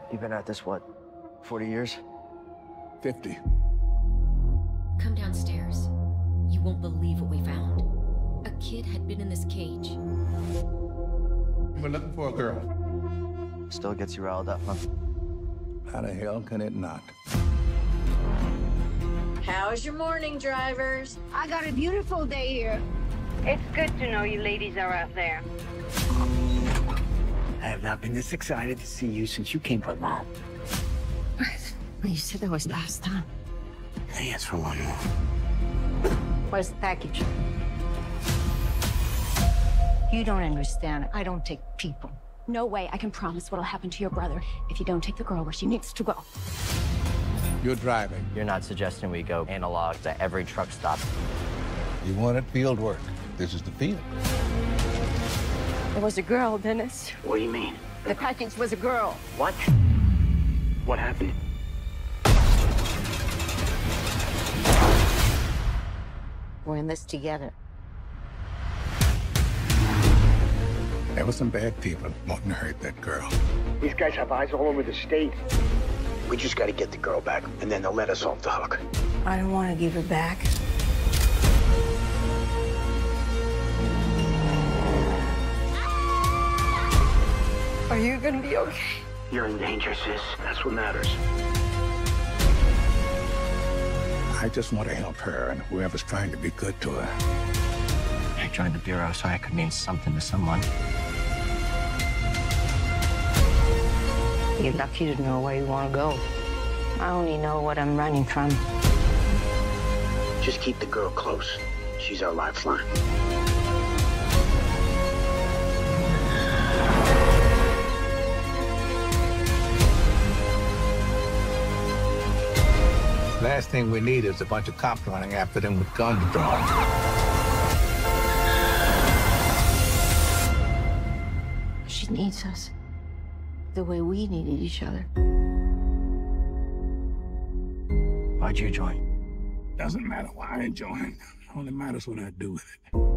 You've been at this, what, 40 years? 50. Come downstairs. You won't believe what we found. A kid had been in this cage. We're looking for a girl. Still gets you riled up, huh? How the hell can it not? How's your morning, drivers? I got a beautiful day here. It's good to know you ladies are out there. I have not been this excited to see you since you came from Mom. You said that was last time. Hey, it's for one more. Where's the package? You don't understand. I don't take people. No way I can promise what'll happen to your brother if you don't take the girl where she needs to go. You're driving. You're not suggesting we go analog to every truck stop. You wanted field work. This is the field. It was a girl, Dennis. What do you mean? The package was a girl. What? What happened? We're in this together. There were some bad people wanting to hurt that girl. These guys have eyes all over the state. We just gotta get the girl back, and then they'll let us off the hook. I don't want to give her back. Are you gonna be okay? You're in danger, sis. That's what matters. I just want to help her and whoever's trying to be good to her. I joined the Bureau so I could mean something to someone. You're lucky to know where you want to go. I only know what I'm running from. Just keep the girl close. She's our lifeline. Last thing we need is a bunch of cops running after them with guns drawn. She needs us the way we needed each other. Why'd you join? Doesn't matter why I joined. Only matters what I do with it.